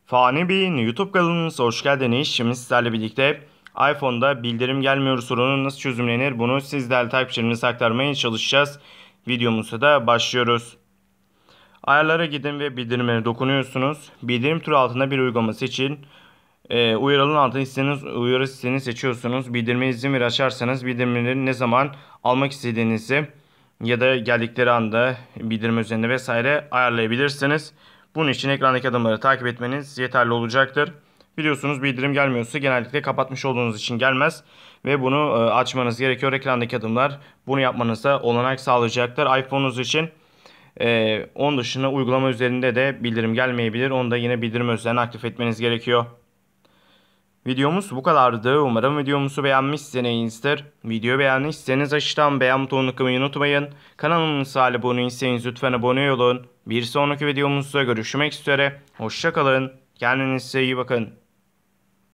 Fani Bey'in YouTube kanalımıza hoş geldiniz. Şimdi sizlerle birlikte iPhone'da bildirim gelmiyor sorunu nasıl çözümlenir bunu sizlerle takipçilerimize aktarmaya çalışacağız. Videomuza da başlıyoruz. Ayarlara gidin ve bildirimlere dokunuyorsunuz. Bildirim türü altında bir uygulama seçin. Uyarının altına istediğiniz uyarı sistemini seçiyorsunuz. Bildirime izin ver açarsanız bildirimleri ne zaman almak istediğinizi ya da geldikleri anda bildirim üzerinde vesaire ayarlayabilirsiniz. Bunun için ekrandaki adımları takip etmeniz yeterli olacaktır. Biliyorsunuz bildirim gelmiyorsa genellikle kapatmış olduğunuz için gelmez ve bunu açmanız gerekiyor. Ekrandaki adımlar bunu yapmanıza olanak sağlayacaktır. iPhone'unuz için onun dışında uygulama üzerinde de bildirim gelmeyebilir. Onu da yine bildirim özelliğini aktif etmeniz gerekiyor. Videomuz bu kadardı. Umarım videomuzu beğenmişsinizdir. Videoyu beğendiyseniz aşağıdan beğen butonuna tıklamayı unutmayın. Kanalımıza abone değilseniz lütfen abone olun. Bir sonraki videomuzda görüşmek üzere. Hoşça kalın. Kendinize iyi bakın.